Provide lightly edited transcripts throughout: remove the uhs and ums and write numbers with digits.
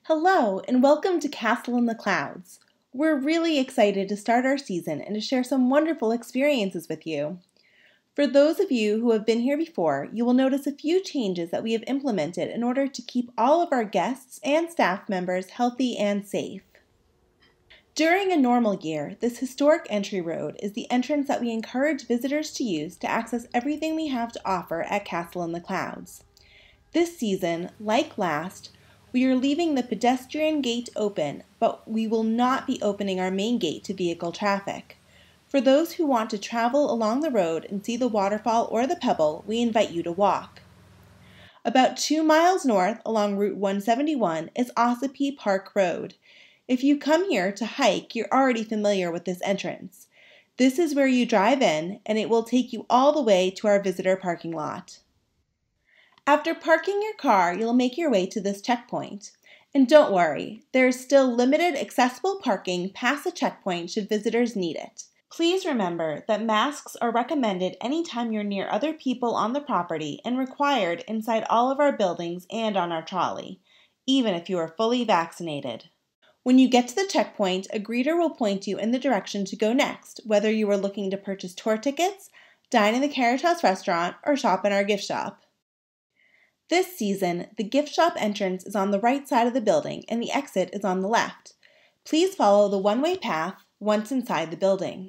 Hello, and welcome to Castle in the Clouds. We're really excited to start our season and to share some wonderful experiences with you. For those of you who have been here before, you will notice a few changes that we have implemented in order to keep all of our guests and staff members healthy and safe. During a normal year, this historic entry road is the entrance that we encourage visitors to use to access everything we have to offer at Castle in the Clouds. This season, like last, we are leaving the pedestrian gate open, but we will not be opening our main gate to vehicle traffic. For those who want to travel along the road and see the waterfall or the pebble, we invite you to walk. About 2 miles north along Route 171 is Ossipee Park Road. If you come here to hike, you're already familiar with this entrance. This is where you drive in, and it will take you all the way to our visitor parking lot. After parking your car, you'll make your way to this checkpoint. And don't worry, there is still limited accessible parking past the checkpoint should visitors need it. Please remember that masks are recommended anytime you're near other people on the property and required inside all of our buildings and on our trolley, even if you are fully vaccinated. When you get to the checkpoint, a greeter will point you in the direction to go next, whether you are looking to purchase tour tickets, dine in the Carriage House restaurant, or shop in our gift shop. This season, the gift shop entrance is on the right side of the building and the exit is on the left. Please follow the one-way path once inside the building.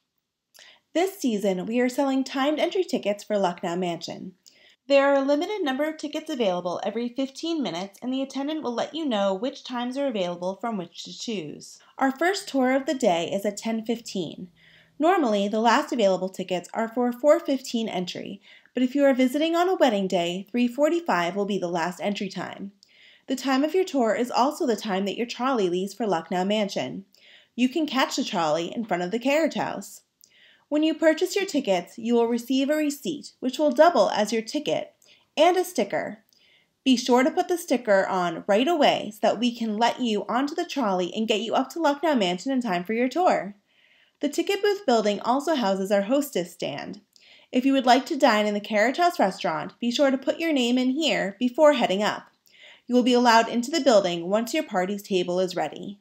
This season, we are selling timed entry tickets for Lucknow Mansion. There are a limited number of tickets available every 15 minutes, and the attendant will let you know which times are available from which to choose. Our first tour of the day is at 10:15. Normally, the last available tickets are for 4:15 entry, but if you are visiting on a wedding day, 3:45 will be the last entry time. The time of your tour is also the time that your trolley leaves for Lucknow Mansion. You can catch the trolley in front of the carriage house. When you purchase your tickets, you will receive a receipt, which will double as your ticket, and a sticker. Be sure to put the sticker on right away so that we can let you onto the trolley and get you up to Lucknow Mansion in time for your tour. The ticket booth building also houses our hostess stand. If you would like to dine in the Carriage House restaurant, be sure to put your name in here before heading up. You will be allowed into the building once your party's table is ready.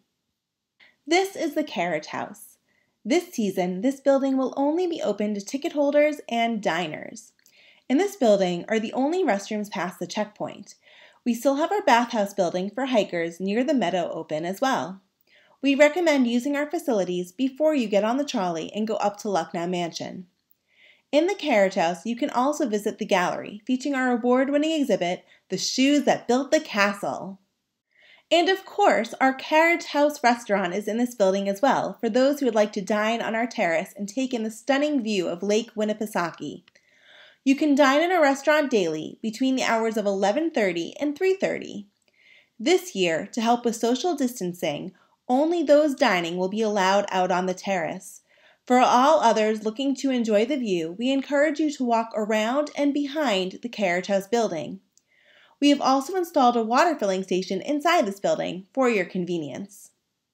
This is the Carriage House. This season, this building will only be open to ticket holders and diners. In this building are the only restrooms past the checkpoint. We still have our bathhouse building for hikers near the meadow open as well. We recommend using our facilities before you get on the trolley and go up to Lucknow Mansion. In the Carriage House, you can also visit the gallery, featuring our award-winning exhibit, The Shoes That Built the Castle. And of course, our Carriage House restaurant is in this building as well, for those who would like to dine on our terrace and take in the stunning view of Lake Winnipesaukee. You can dine in our restaurant daily between the hours of 11:30 and 3:30. This year, to help with social distancing, only those dining will be allowed out on the terrace. For all others looking to enjoy the view, we encourage you to walk around and behind the Carriage House building. We have also installed a water filling station inside this building for your convenience.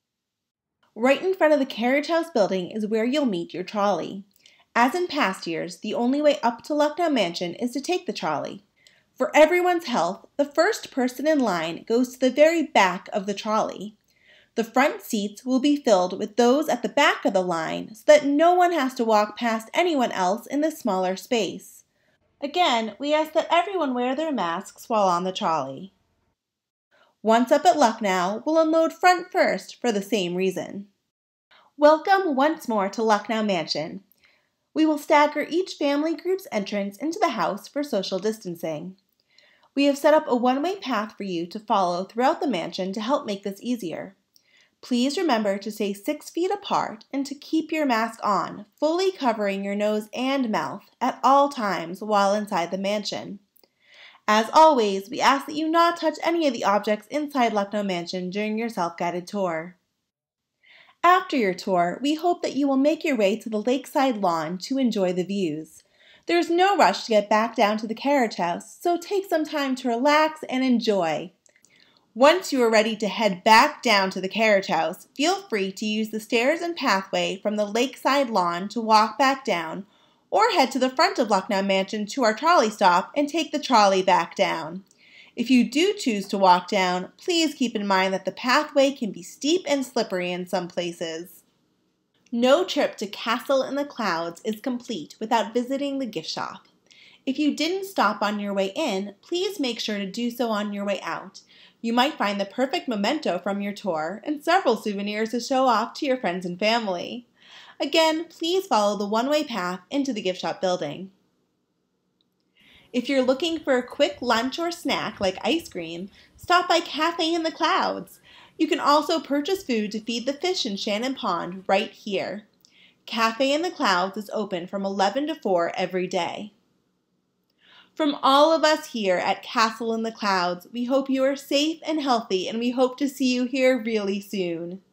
Right in front of the Carriage House building is where you'll meet your trolley. As in past years, the only way up to Lucknow Mansion is to take the trolley. For everyone's health, the first person in line goes to the very back of the trolley. The front seats will be filled with those at the back of the line so that no one has to walk past anyone else in the smaller space. Again, we ask that everyone wear their masks while on the trolley. Once up at Lucknow, we'll unload front first for the same reason. Welcome once more to Lucknow Mansion. We will stagger each family group's entrance into the house for social distancing. We have set up a one-way path for you to follow throughout the mansion to help make this easier. Please remember to stay 6 feet apart and to keep your mask on, fully covering your nose and mouth at all times while inside the mansion. As always, we ask that you not touch any of the objects inside Lucknow Mansion during your self-guided tour. After your tour, we hope that you will make your way to the lakeside lawn to enjoy the views. There is no rush to get back down to the carriage house, so take some time to relax and enjoy. Once you are ready to head back down to the carriage house, feel free to use the stairs and pathway from the lakeside lawn to walk back down, or head to the front of Lucknow Mansion to our trolley stop and take the trolley back down. If you do choose to walk down, please keep in mind that the pathway can be steep and slippery in some places. No trip to Castle in the Clouds is complete without visiting the gift shop. If you didn't stop on your way in, please make sure to do so on your way out. You might find the perfect memento from your tour and several souvenirs to show off to your friends and family. Again, please follow the one-way path into the gift shop building. If you're looking for a quick lunch or snack like ice cream, stop by Cafe in the Clouds. You can also purchase food to feed the fish in Shannon Pond right here. Cafe in the Clouds is open from 11 to 4 every day. From all of us here at Castle in the Clouds, we hope you are safe and healthy, and we hope to see you here really soon.